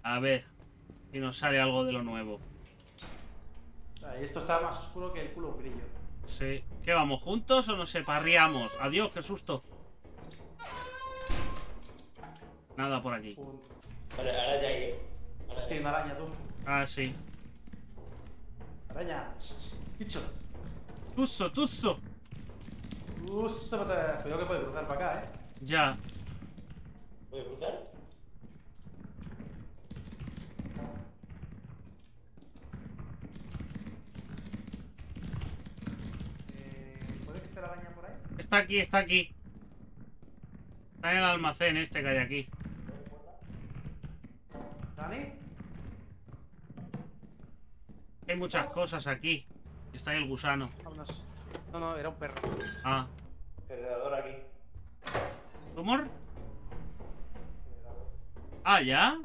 A ver si nos sale algo de lo nuevo. Y esto está más oscuro que el culo un grillo. Sí. ¿Qué vamos, juntos o nos separríamos? Adiós, qué susto. Nada por aquí. Vale, ahora ya hay. Ahora Estoy en araña, tú. Ah, sí. Araña. Bicho. Tuso, tuso. Cuidado que puede cruzar para acá, Ya. ¿Puedo cruzar? ¿Puede que esté la araña por ahí? Está aquí, está aquí. Está en el almacén este que hay aquí. ¿Dani? Hay muchas cosas aquí. Está ahí el gusano. Vámonos. No, era un perro. Ah. Generador aquí. ¿Cómo? Ah, ¿ya?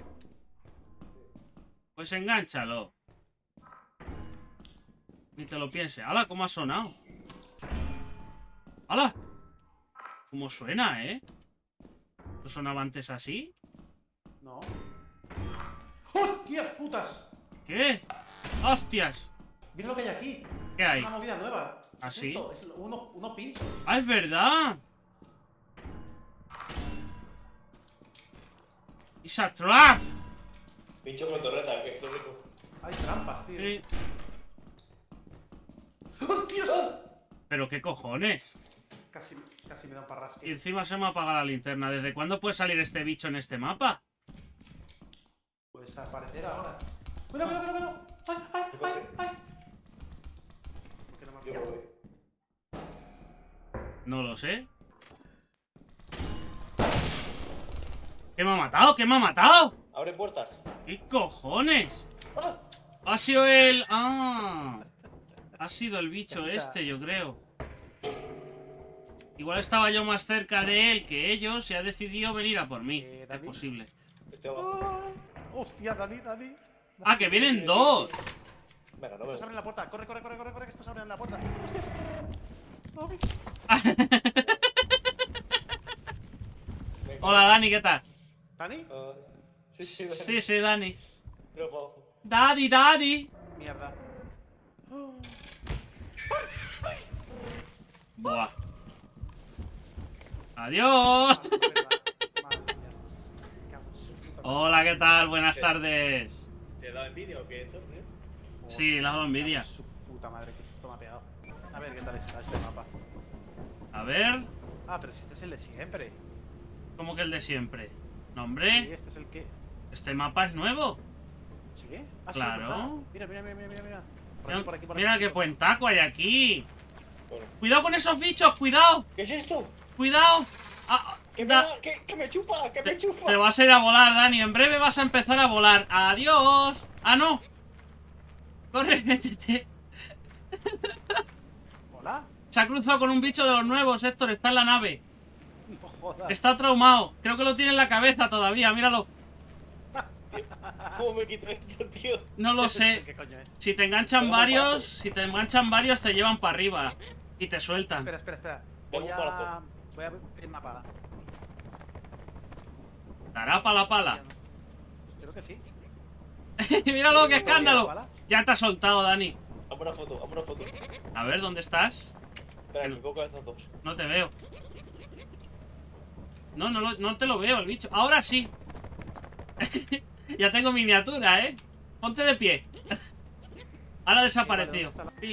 Pues engánchalo. Ni te lo pienses. ¡Hala! ¿Cómo ha sonado? ¡Hala! ¿Cómo suena, eh? ¿No sonaba antes así? No. ¡Hostias, putas! ¿Qué? ¡Hostias! Mira lo que hay aquí. ¿Qué hay? Es una movida nueva. ¿Ah, sí? Esto, es uno pincho. ¡Ah, es verdad! ¡It's a trap! Pincho con torreta, que es lo rico. Hay trampas, tío. Sí. ¡Hostias! ¿Pero qué cojones? Casi me da un parrasque. Y encima se me apaga la linterna. ¿Desde cuándo puede salir este bicho en este mapa? Pues aparecer ahora. ¡Cuidado! ¡Ay! ¿Por qué no me ha Yo pillado? voy. No lo sé. ¿Qué me ha matado? ¿Qué me ha matado? Abre puertas. ¿Qué cojones? ¡Ah! Ha sido el... Ah. Ha sido el bicho Escucha. este, yo creo. Igual estaba yo más cerca de él que ellos y ha decidido venir a por mí. Es David. posible. Estoy abajo. ¡Hostia, Dani! Ah, que vienen dos. Venga, no Estos me. abren la puerta. Corre, que estos abren la puerta. ¡Hostias! Dani. Venga. Hola, Dani, ¿qué tal? ¿Dani? Ah, sí, Dani. Sí, Dani. Pero para abajo. Daddy. Mierda. Buah. Adiós. Madre mía. Me cago en su puta madre. Hola, ¿qué tal? Buenas tardes. ¿Te da envidia o qué entonces? Sí, le ha dado envidia. Su puta madre, que susto me ha pegado. A ver qué tal está este mapa. A ver. Ah, pero si este es el de siempre. ¿Cómo que el de siempre? No, Sí, hombre. este es el que. Este mapa es nuevo. ¿Sí? Ah, Claro. Sí, ¿verdad? Mira. Por aquí. Mira qué puentaco hay aquí. Bueno. Cuidado con esos bichos, cuidado. ¿Qué es esto? Cuidado. Ah, ¡Que me chupa! ¡Que me chupa! te vas a ir a volar, Dani. En breve vas a empezar a volar. Adiós. Ah, no. Corre, métete. Hola. Se ha cruzado con un bicho de los nuevos, Héctor. Está en la nave. No jodas. Está traumado. Creo que lo tiene en la cabeza todavía. Míralo. ¿Cómo me quito esto, tío? No lo sé. ¿Qué coño es? Si te enganchan varios, te llevan para arriba. Y te sueltan. Espera. Tengo un palazo. Voy a pedir una pala. Dará pa' la pala. Creo que sí. Míralo, qué escándalo. ¿Pala? Ya te ha soltado, Dani. Hazme una foto, hazme una foto. A ver, ¿dónde estás? Espera, que me pongo estos dos. No te veo. No te lo veo, el bicho. Ahora sí. Ya tengo miniatura, ¿eh? Ponte de pie. Ahora desapareció.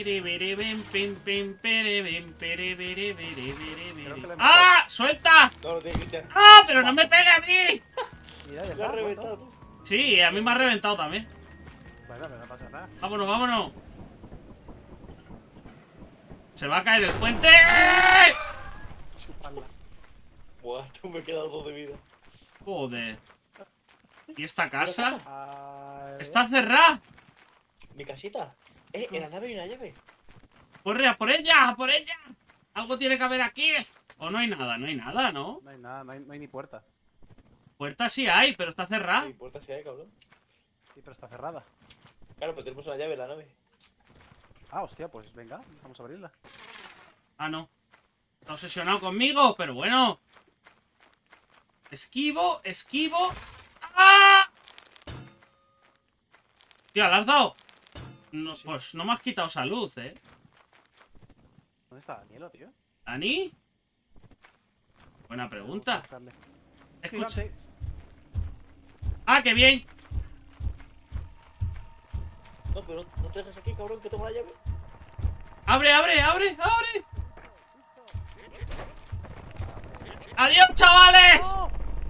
¡Ah! ¡Suelta! No, lo tiene Cristian. ¡Ah! ¡Pero no me pegue a mí! Mira, ya Lo está. has reventado tú. Sí, a mí me ha reventado también. Bueno, pero no pasa nada. Vámonos. Se va a caer el puente. Chuparla. Buah, tú me he quedado dos de vida. Joder. ¿Y esta casa? Ay, ¡Está cerrada! ¿Mi casita? En la nave hay una llave. ¡Corre, a por ella! ¡A por ella! Algo tiene que haber aquí. O no hay nada, ¿no? No hay nada, no hay ni puerta. Puerta sí hay, pero está cerrada. ¿Qué importa si hay, cabrón? Sí, pero está cerrada. Claro, pero tenemos una llave en la nave. Ah, hostia, pues venga, vamos a abrirla. Ah, no. Está obsesionado conmigo, pero bueno. Esquivo. ¡Ah! Tía, ¿le has dado? No, Sí. pues no me has quitado salud, ¿Dónde está Danielo, tío? ¿Ani? Buena pregunta. Vamos a buscarle. Escucha. Gigante. ¡Ah, qué bien! No, pero no te dejes aquí, cabrón, que tengo la llave. ¡Abre, abre, abre, abre! ¡Adiós, chavales! ¡No!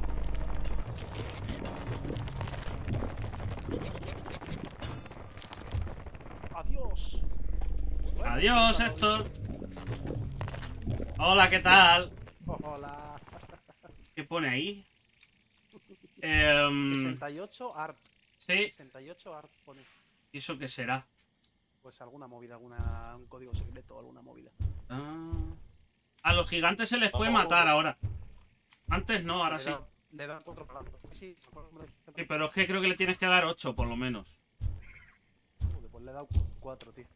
Adiós. Bueno, Adiós, bueno, Héctor. Hola, ¿qué tal? Hola. ¿Qué pone ahí? 68 art. Sí, 68 art pone. ¿y eso qué será? Pues alguna movida, un código secreto, alguna movida. Ah. A los gigantes se les puede Oh. matar ahora. Antes no, ahora sí. Le dan 4 para adelante. Sí, me acuerdo que me lo dijiste. Sí, pero es que creo que le tienes que dar 8 por lo menos. Joder, pues le he dado 4, tío.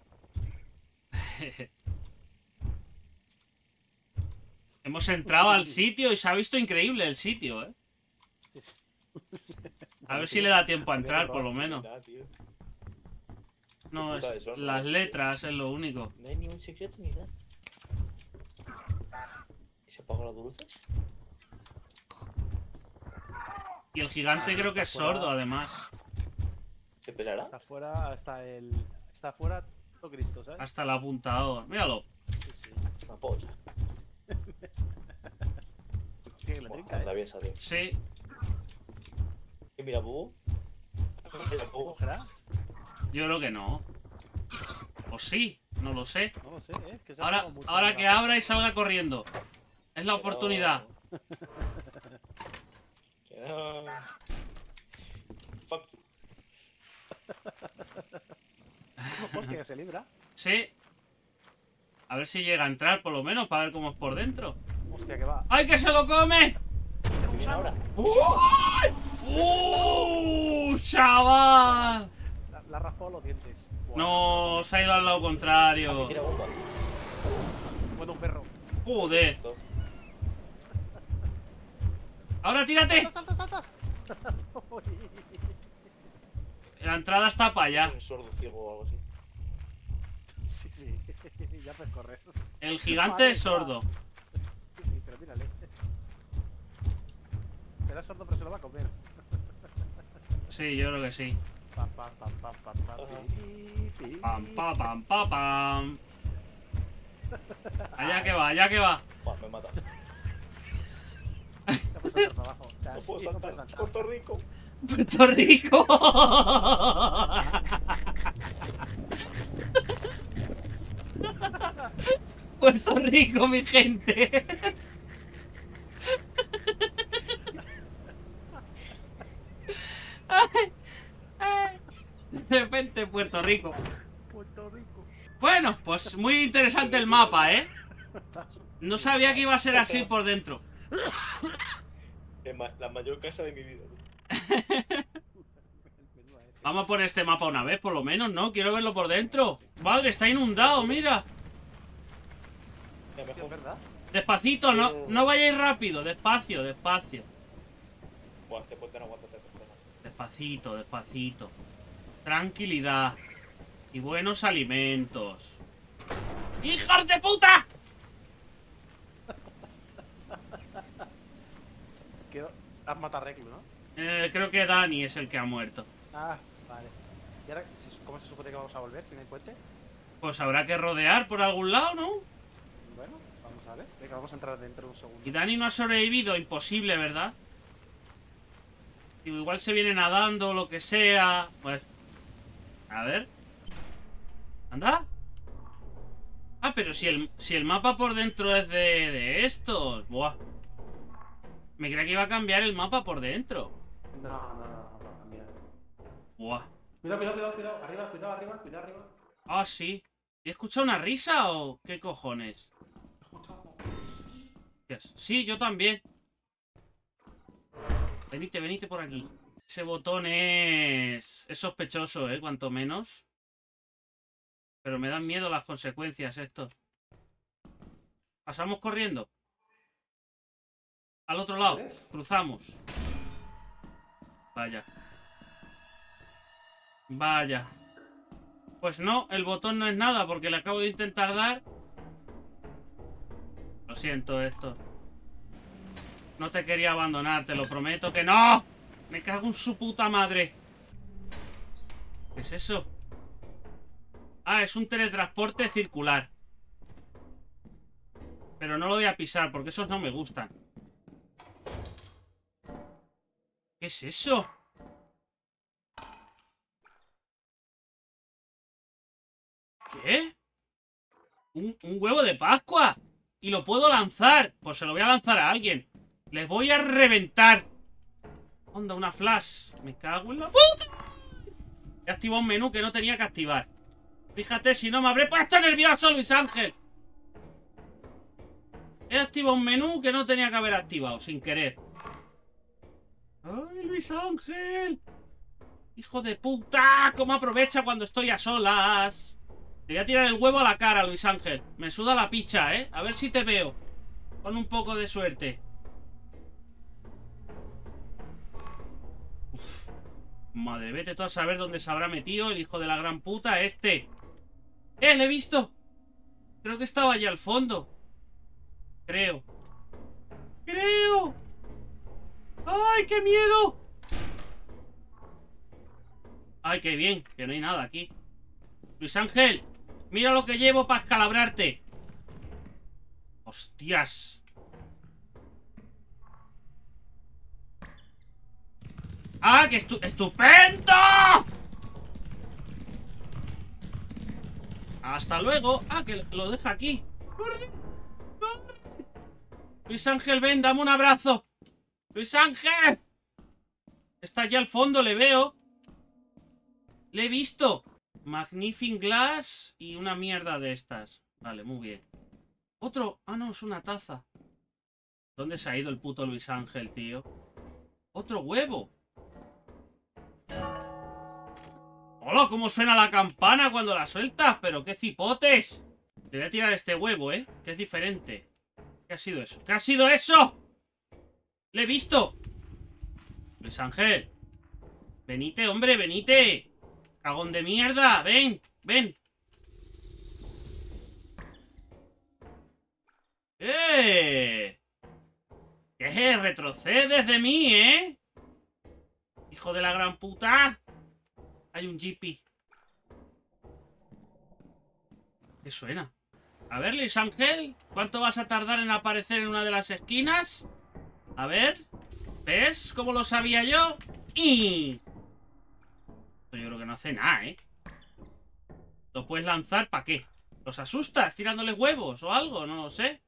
Hemos entrado al sitio y se ha visto increíble el sitio, ¿eh? Sí, sí. A ver si le da tiempo a entrar, por lo menos. Nada, tío. No, puta de sol, las ¿no? letras es lo único. No hay ni un secreto ni nada. ¿Y se apagan las luces? Y el gigante creo que es sordo, además. ¿Se pelará? Está fuera, está fuera todo Cristo, ¿sabes? Hasta el apuntador. Míralo. Sí, sí. Una polla. Tío, que le Buah, trinca, la bien salió. Sí. ¿Y mira, Bubu? Mira, Bubu. ¿Cogerá? Yo creo que no. O sí, no lo sé. No lo sé, ¿eh? Que se ha Ahora, pegado mucho ahora la que raza. abra y salga corriendo. Es la oportunidad. Que no. Fuck. Hostia, que se libra. Sí. A ver si llega a entrar por lo menos para ver cómo es por dentro. Hostia, que va. ¡Ay, que se lo come! ¿Qué viene ahora? ¡Chaval! La ha raspado los dientes. Buah, No, se ha ido al lado contrario. Tira bomba. Bueno, un perro. Joder. ¡Ahora tírate! ¡Salta, salta, salta! Uy. La entrada está para allá. Un sordo ciego o algo así. Sí, sí. Ya puedes correr. El gigante es sordo. Sí, sí, pero mírale. Será sordo, pero se lo va a comer. Sí, yo creo que sí. Pam, pam, pam, pam, pam, pam. pi, pi. Pam, pam, pam, pam, pam. Allá que va, allá que va. Buah, me mata. Ya puedes saltar para abajo. Ya, No sí, puedo no puedes saltar. saltar. Puerto Rico. Puerto Rico. Puerto Rico, mi gente. Ay, ay. De repente Puerto Rico. Puerto Rico. Bueno, pues muy interesante el mapa, ¿eh? No sabía que iba a ser así por dentro. La mayor casa de mi vida. Menuda, Vamos a poner este mapa una vez, por lo menos, ¿no? Quiero verlo por dentro. Madre, está inundado, mira. Ya, Tío, es mejor. verdad. Despacito, no vayáis rápido. Despacio, despacio. Buah, este puente no aguanta tanto. Despacito, despacito. Tranquilidad. Y buenos alimentos. ¡Hijos de puta! Has matado a Reclu, ¿no? Creo que Dani es el que ha muerto. Ah, vale. ¿Y ahora cómo se supone que vamos a volver sin el puente? Pues habrá que rodear por algún lado, ¿no? Bueno, vamos a ver. Venga, vamos a entrar dentro de un segundo. Y Dani no ha sobrevivido, imposible, ¿verdad? Digo, igual se viene nadando o lo que sea. Pues. A ver. ¿Anda? Ah, pero si el mapa por dentro es de estos. Buah. Me creía que iba a cambiar el mapa por dentro. No, va a cambiar. Buah. Cuidado, cuidado, cuidado, cuidado. Arriba, cuidado, arriba, cuidado, arriba. Ah, sí. ¿He escuchado una risa o qué cojones? Yes. Sí, yo también. Venite, venite por aquí. Ese botón es sospechoso, cuanto menos. Pero me dan miedo las consecuencias estos. Pasamos corriendo. Al otro lado. ¿Quieres? Cruzamos. Vaya. Vaya. Pues no, el botón no es nada porque le acabo de intentar dar. Lo siento, Héctor. No te quería abandonar, te lo prometo que no. Me cago en su puta madre. ¿Qué es eso? Ah, es un teletransporte circular. Pero no lo voy a pisar porque esos no me gustan. ¿Qué es eso? ¿Qué? ¿Un huevo de Pascua? ¿Y lo puedo lanzar? Pues se lo voy a lanzar a alguien. Les voy a reventar. Onda, una flash. Me cago en la puta. He activado un menú que no tenía que activar. Fíjate, si no me habré puesto nervioso, Luis Ángel. He activado un menú que no tenía que haber activado, sin querer. ¡Ay, Luis Ángel! ¡Hijo de puta! ¿Cómo aprovecha cuando estoy a solas? Te voy a tirar el huevo a la cara, Luis Ángel. Me suda la picha, ¿eh? A ver si te veo. Con un poco de suerte. Uf. Madre, vete tú a saber dónde se habrá metido el hijo de la gran puta este. ¡Le he visto! Creo que estaba allá al fondo. Creo. ¡Ay, qué miedo! ¡Ay, qué bien! Que no hay nada aquí. Luis Ángel, mira lo que llevo para escalabrarte. ¡Hostias! ¡Ah, qué estupendo! ¡Hasta luego! ¡Ah, que lo deja aquí! ¡Corre! ¡Corre! Luis Ángel, ven, dame un abrazo. ¡Luis Ángel! Está allá al fondo, le veo. Le he visto. Magnificent Glass y una mierda de estas. Vale, muy bien. Otro. Ah, no, es una taza. ¿Dónde se ha ido el puto Luis Ángel, tío? Otro huevo. ¡Hola! ¿Cómo suena la campana cuando la sueltas? ¡Pero qué cipotes! Le voy a tirar este huevo, ¿eh? Que es diferente. ¿Qué ha sido eso? ¿Qué ha sido eso? ¡Le he visto! Luis Ángel. Venite, hombre, venite. Cagón de mierda. Ven, ven. ¿Qué? Retrocedes de mí, ¿eh? Hijo de la gran puta. Hay un jeepy. ¿Qué suena? A ver, Luis Ángel, ¿cuánto vas a tardar en aparecer en una de las esquinas? A ver. ¿Ves cómo lo sabía yo? Y... yo creo que no hace nada, ¿eh? ¿Lo puedes lanzar para qué? ¿Los asustas tirándoles huevos o algo? No lo sé.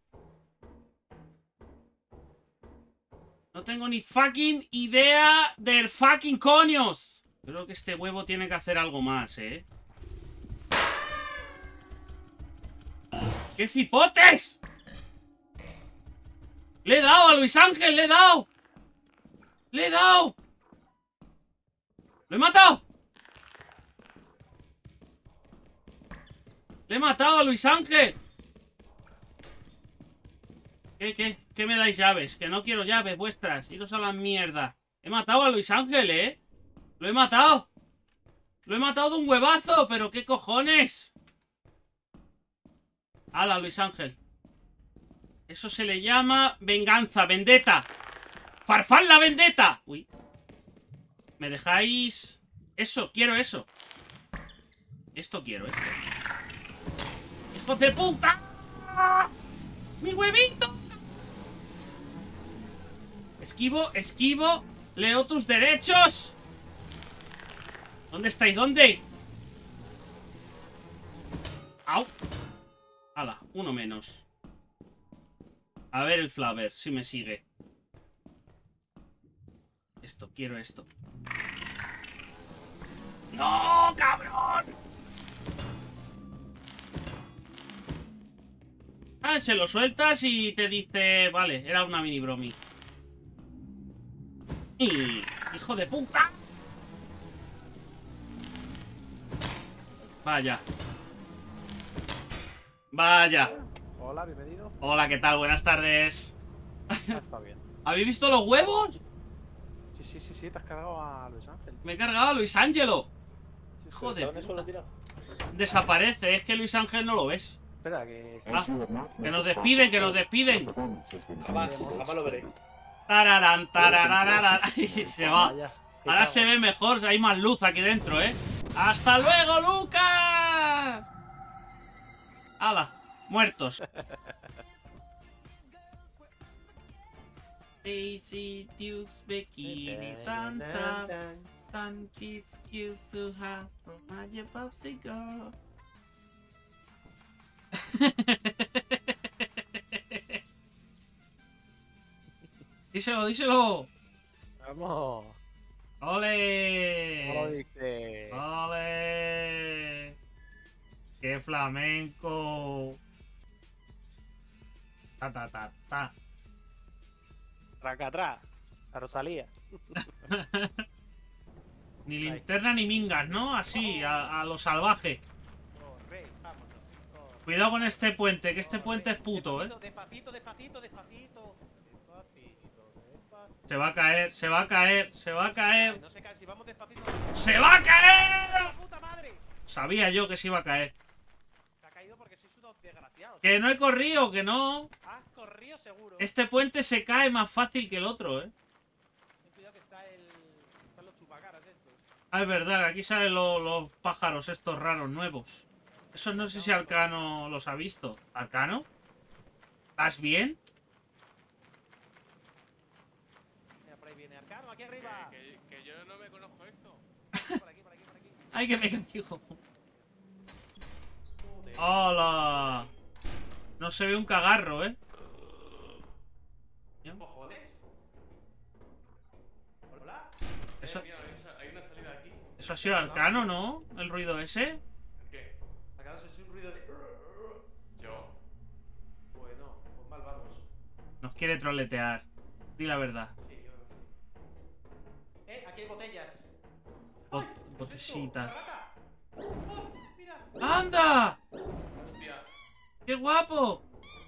No tengo ni fucking idea de fucking coños. Creo que este huevo tiene que hacer algo más, ¿eh? ¡Qué cipotes! ¡Le he dado a Luis Ángel! ¡Le he dado! ¡Le he dado! ¡Lo he matado! ¡Le he matado a Luis Ángel! ¿Qué me dais llaves? Que no quiero llaves vuestras. Iros a la mierda. He matado a Luis Ángel, ¿eh? ¡Lo he matado! ¡Lo he matado de un huevazo! ¿Pero qué cojones! ¡Hala, Luis Ángel! Eso se le llama venganza, vendetta. ¡Farfán la vendetta! Uy. ¿Me dejáis...? Eso, quiero eso. Esto quiero, esto. ¡Hijos de puta! ¡Mi huevito! Esquivo, esquivo. Leo tus derechos. ¿Dónde estáis? ¿Dónde? ¡Au! ¡Hala! Uno menos. A ver el Flaver, si me sigue. Esto, quiero esto. ¡No, cabrón! Ah, se lo sueltas y te dice... Vale, era una mini bromi. ¡Y... ¡hijo de puta! Vaya. Vaya. Hola, bienvenido. Hola, ¿qué tal? Buenas tardes. Ah, está bien. ¿Habéis visto los huevos? Sí, te has cargado a Luis Ángel. Me he cargado a Luis Ángelo. Hijo de Estaba en el suelo puta. tirado. Desaparece, es que Luis Ángel no lo ves. Espera, que. Ah, que nos despiden, que nos despiden. Jamás lo veré. Tararán, tarararara. Y se va. Vaya, Ahora se ve mejor, hay más luz aquí dentro, ¿eh? ¡Hasta luego, Lucas! ¡Hala! Muertos. Daisy, Dukes, Bikini, Santa, Sun Kiss, Kiss to have from my Popsy Girl. Díselo, díselo. Vamos. ¡Ole! ¿Cómo lo dice? ¡Ole! ¡Qué flamenco! Ta ta ta ta. Tracatrá. La Rosalía. Ni linterna ni mingas, ¿no? Así, a lo salvaje. Corre, vámonos. Corre. Cuidado con este puente, que este puente es puto, ¿eh? Despacito, despacito, despacito. Despacito, despacito. Se va a caer, se va a caer, se va a caer. No se cae, si vamos despacito. ¡Se va a caer! ¡La puta madre! Sabía yo que se iba a caer. Se ha caído porque sois unos desgraciados. Que no he corrido, que no. Has corrido seguro. Este puente se cae más fácil que el otro, ¿eh? Ten cuidado que están los chupacaras estos. Ah, es verdad, que aquí salen los pájaros estos raros nuevos. Eso no sé si Arcano los ha visto. ¿Arcano? ¿Estás bien? Mira, por ahí viene Arcano, aquí arriba. Que yo no me conozco esto. Por aquí, por aquí, por aquí. ¡Ay, que me caigo! Joder. ¡Hola! No se ve un cagarro, ¿eh? ¿Qué cojones? ¿Hola? Eso, Mira, hay una salida aquí. eso ha sido Arcano, ¿no? El ruido ese. ¿Qué? Acá se oye un ruido de... Yo. Bueno, pues mal vamos. Nos quiere troletear. Di la verdad. Sí, yo creo que sí. Aquí hay botellas. Bot- ¡Ay! ¿Qué es esto? botellitas. ¡Una rata! ¡Oh! ¡Mira! ¡Anda! Hostia. ¡Qué guapo!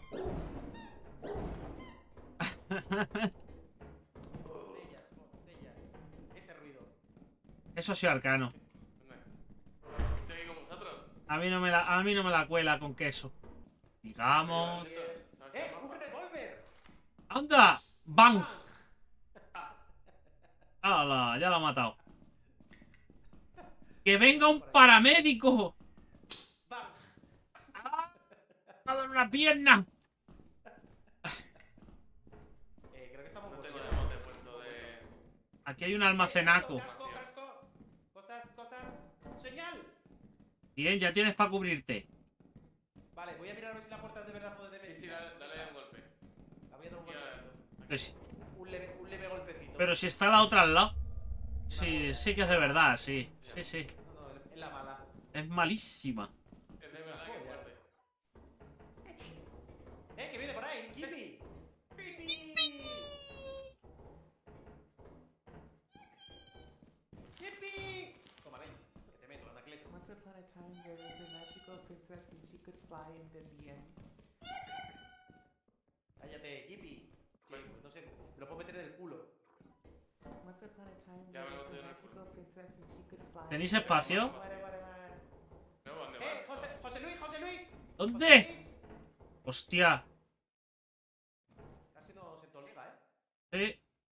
Botellas, botellas. Ese ruido. Eso ha sido Arcano. ¿Dónde? Estoy aquí con vosotros. A mí no me la cuela con queso. Digamos. ¡Un revólver! ¡Anda! ¡Bang! ¡Hala! Ya lo ha matado. ¡Que venga un paramédico! ¡Bam! ¡Me ha dado una pierna! Creo que estamos No tengo muertos. el bote puesto de... Aquí hay un almacenaco. Casco, casco. Cosas, cosas. ¡Señal! Bien, ya tienes para cubrirte. Vale, voy a mirar a ver si la puerta es de verdad puede Sí, tener. sí, dale un golpe. La voy a dar un golpecito. Pues- Un leve golpecito. pero si está la otra al lado. Sí, sí que es de verdad, sí. Sí, sí. No, no, es la mala. Es malísima. Es de verdad que es fuerte. Que viene por ahí! ¡Kipi! ¡Kipi! ¡Kipi! Toma, ven. Que te meto, Anacleto. Once upon a time, there was a magical princess and she could fly in the end. Cállate, Kipi. Sí, pues no sé, me lo puedo meter en el culo. Once upon a time, Ya there me was lo a tengo. magical princess and she could fly. ¿Tenéis espacio? Vale, vale, vale. No, ¿dónde vas? José Luis, José Luis. ¿Dónde? José Luis. Hostia. Casi no se tolera, Sí.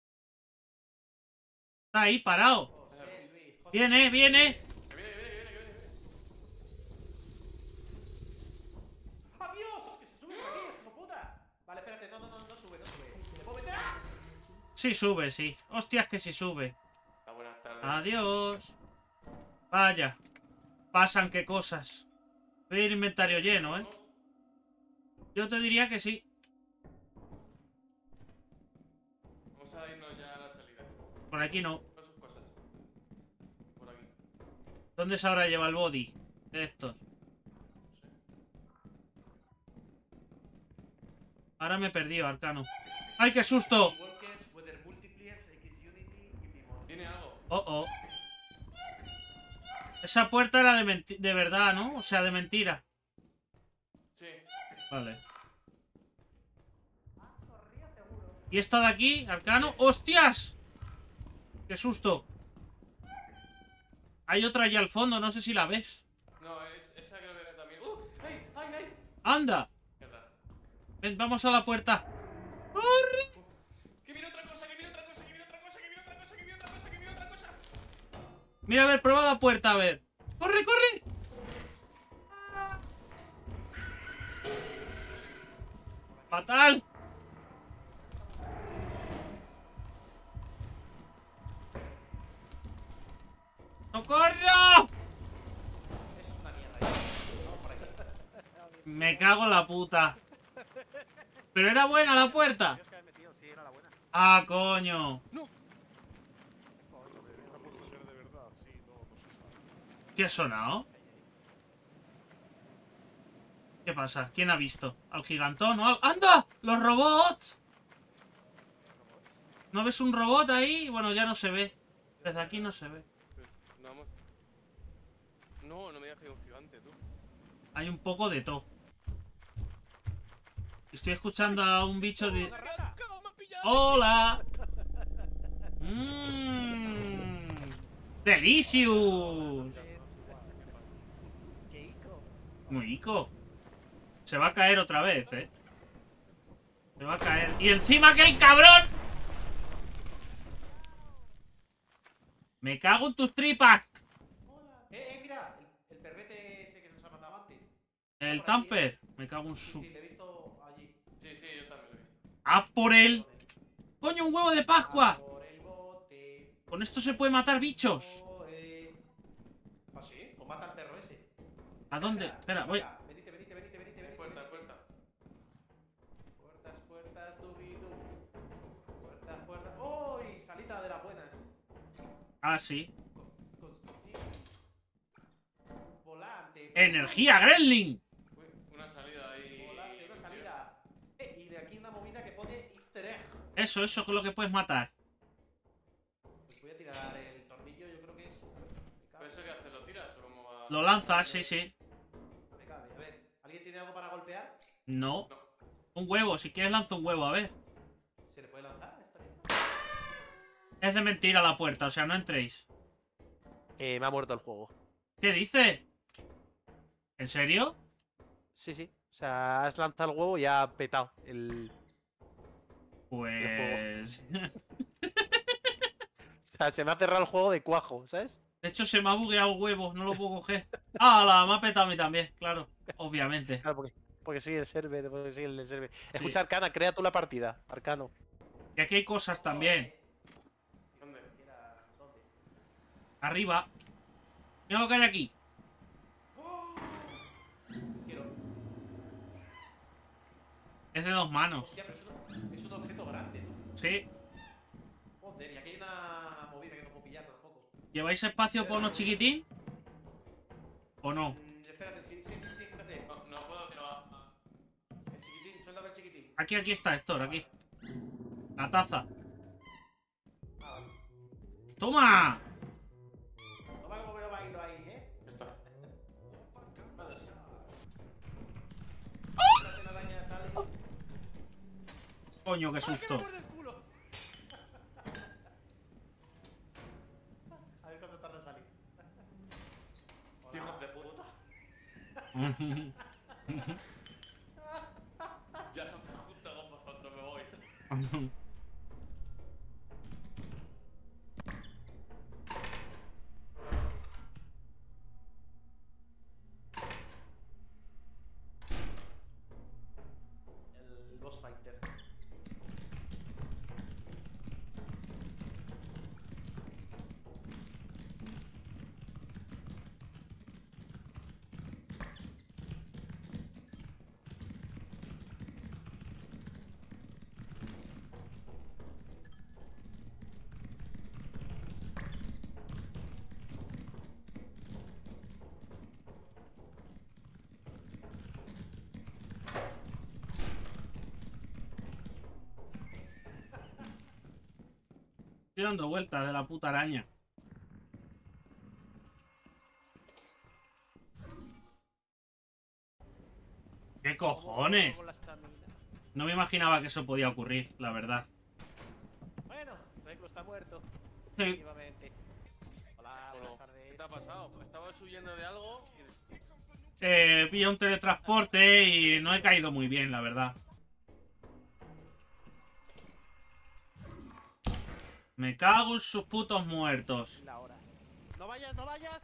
Está ahí parado. José Luis. José Viene, viene. Que viene. ¡Adiós! ¡Que se sube por aquí, hijo puta! Vale, espérate, no sube, no sube. ¿Le puedo meter? Sí sube, sí. Hostias que sí sube. Buenas tardes. Adiós. Vaya. Pasan qué cosas. Voy el inventario lleno, ¿eh? Yo te diría que sí. Vamos a irnos ya a la salida. Por aquí no. Con sus cosas. Por aquí. ¿Dónde se habrá llevado el body de estos? Ahora me he perdido, Arcano. ¡Ay, qué susto! Workers, Weather Multipliers, X Unity y Pimon. ¿Tiene algo? Oh, oh. Esa puerta era de verdad, ¿no? O sea, de mentira. Sí. Vale. ¿Y esta de aquí, Arcano? ¡Hostias! ¡Qué susto! Hay otra allá al fondo, no sé si la ves. No, esa creo que era también. ¡Ay, ay, ay! ¡Anda! Mierda. Ven, vamos a la puerta. ¡Corre! ¡Que viene otra cosa! ¡Que viene otra cosa! ¡Que viene otra cosa! ¡Que viene otra cosa! ¡Que viene otra cosa! ¡Que viene otra cosa! Mira, a ver, prueba la puerta, a ver. ¡Corre, corre! ¡Fatal! ¡Socorro! Es una mierda. Vamos por aquí. Me cago en la puta. Pero era buena la puerta. Dios que había metido, sí, era la buena. Ah, coño. Coño, debería puesto ser de verdad, sí, no se sabe. ¿Qué ha sonado? ¿Qué pasa? ¿Quién ha visto? ¿Al gigantón o al... ¡Anda! ¡Los robots! ¿No ves un robot ahí? Bueno, ya no se ve. Desde aquí no se ve. No, vamos. No, no me digas que hay un gigante, tú. Hay un poco de todo. Estoy escuchando a un bicho de... ¡Cómo me has pillado! ¡Hola! ¡Mmm! ¡Delicious! ¡Qué ico! Muy ico. Se va a caer otra vez, ¿eh? Se va a caer. ¡Y encima que el cabrón! ¡Me cago en tus tripas! Mira, el perrete ese que nos ha matado antes. El Tamper. Me cago en Sí, su... sí, te he visto allí. Sí, sí, yo también lo he visto. ¡A por él! ¡Coño, un huevo de Pascua! Por el bote. Con esto se puede matar bichos. ¿Ah, sí? Pues mata al perro ese. ¿A dónde? Espera, voy... Venite, venite, venite, venite, venite. Puerta, puerta. Puertas, puertas, dubidu. Puertas, puertas. ¡Uy! Salida de las buenas. Ah, sí. Volante. ¡Energía, Gremlin! Uy, una salida ahí. Volante, una salida. Y de aquí una movida que pone easter egg. Eso es lo que puedes matar. Pues voy a tirar el tornillo, yo creo que es. ¿Pero eso qué hace? ¿Lo tiras o cómo va? Lo lanzas, sí, sí. Me cabe. A ver, ¿alguien tiene algo para golpear? No. No. Un huevo, si quieres lanza un huevo, a ver. ¿Se le puede lanzar? Está bien. Es de mentira la puerta, o sea, no entréis. Me ha muerto el juego. ¿Qué dice? ¿En serio? Sí, sí. O sea, has lanzado el huevo y ha petado el. Pues... O sea, se me ha cerrado el juego de cuajo, ¿sabes? De hecho, se me ha bugueado el huevo, no lo puedo coger. ¡Ah, me ha petado a mí también! Claro, obviamente. Claro, porque sigue el server, porque sigue el server. Escucha, Arcana, crea tú la partida. Arcano. Y aquí hay cosas también. ¿Dónde? Arriba. Mira lo que hay aquí. Quiero. Es de 2 manos. Hostia, pero es un objeto grande, ¿no? Sí. Joder, y aquí hay una movida que no puedo pillar tampoco. ¿Lleváis espacio para uno chiquitín? ¿O no? Espérate, sí, espérate. No, no puedo que va. El chiquitín, suéltame el chiquitín. Aquí está, Héctor, aquí. La taza. ¡Toma! Toma como me lo bailo ahí, ¿eh? Ya está. La telaraña sale. Coño, qué susto. ¡Muerde el culo! A ver cuánto tarda en salir. ¡Hijos de puta! Ya no me gusta con vosotros, me voy. El boss fighter. Estoy dando vueltas de la puta araña. ¿Qué cojones? Con la estamina. No me imaginaba que eso podía ocurrir, la verdad. Bueno, Reclo está muerto. Sí. Efectivamente. Hola, Polo, ¿qué te ha pasado? Estabas huyendo de algo y... Pilla un teletransporte y no he caído muy bien, la verdad. Me cago en sus putos muertos. La hora. ¡No vayas, no vayas!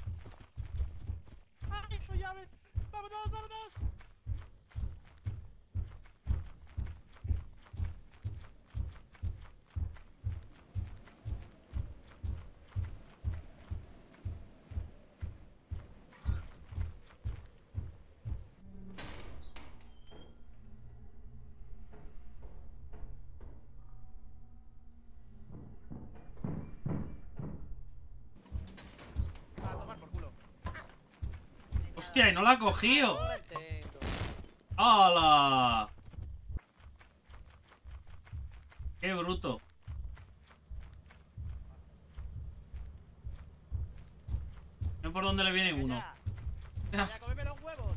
¡Ay, no llaves! ¡Vámonos, vámonos! A tomar por culo. Hostia, y no la ha cogido. Ahora intento. ¡Hala! ¡Qué bruto! No por dónde le viene uno. ¡Ya, cómeme los huevos!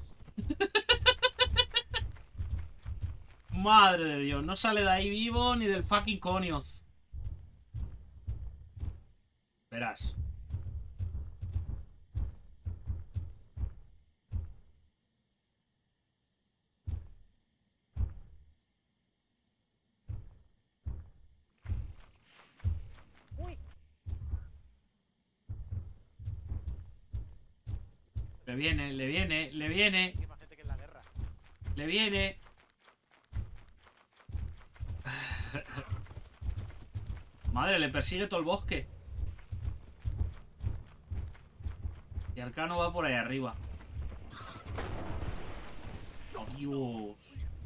Madre de Dios, no sale de ahí vivo ni del fucking conios. Verás. ¡Uy! Le viene, le viene, le viene, Hay más gente que en la guerra. le viene. Madre, le persigue todo el bosque. Y Arcano va por ahí arriba. ¡Oh, Dios!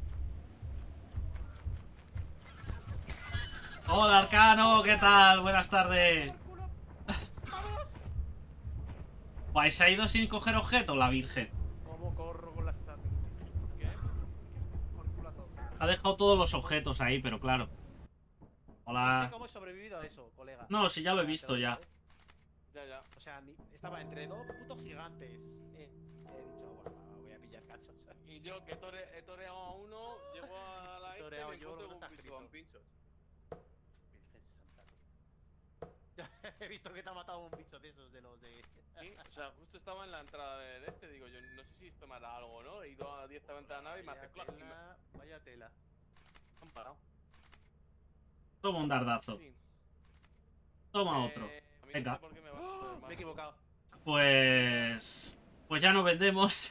Hola, Arcano, ¿qué tal? Buenas tardes. ¡Por culo! ¡Vamos! Guay, se ha ido sin coger objetos, la virgen. ¿Cómo corro con las tácticas? ¿Qué? Por culo a todo. Ha dejado todos los objetos ahí, pero claro. No sé Hola. cómo he sobrevivido a eso, colega. No, si ya lo he visto ya. Ya, ya. O sea, estaba entre dos putos gigantes. He dicho, bueno, voy a pillar cachos. Y yo que he toreado a uno, llego a la He este y toreado me yo, encuentro ¿dónde con está un bicho escrito? con pinchos. Virgen Santa. He visto que te ha matado un bicho de esos, de los de... Sí, o sea, justo estaba en la entrada del este, digo yo, no sé si esto me hará algo, ¿no? He ido directamente a la nave y me hace clac y me Vaya tela. han parado. Toma un dardazo. En fin. Toma otro. A mí Venga. no sé por qué me vas a poner Me he mal. equivocado. Pues ya no vendemos.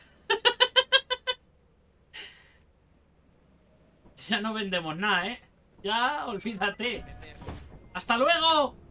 Ya no vendemos nada, ¿eh? Ya, olvídate. Vender. ¡Hasta luego!